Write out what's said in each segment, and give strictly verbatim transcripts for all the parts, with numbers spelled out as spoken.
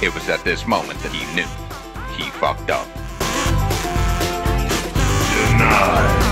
It was at this moment that he knew he fucked up. Denied.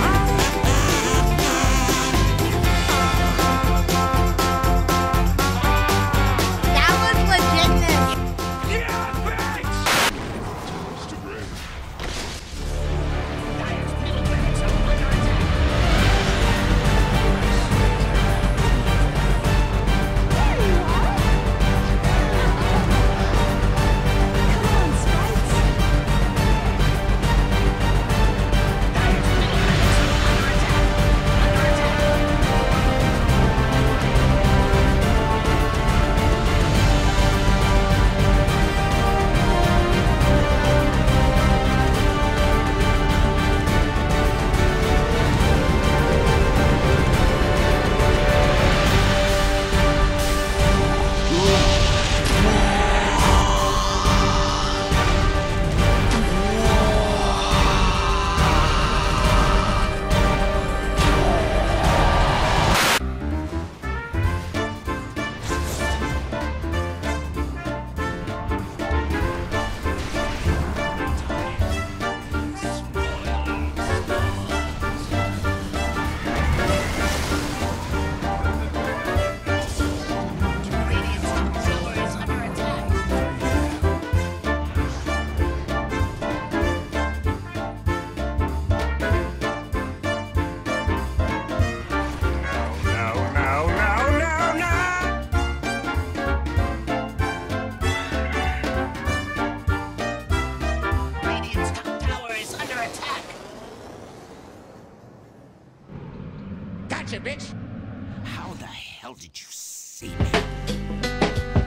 Bitch. How the hell did you see me?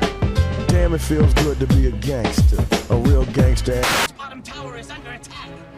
Damn, it feels good to be a gangster. A real gangster. Bottom tower is under attack.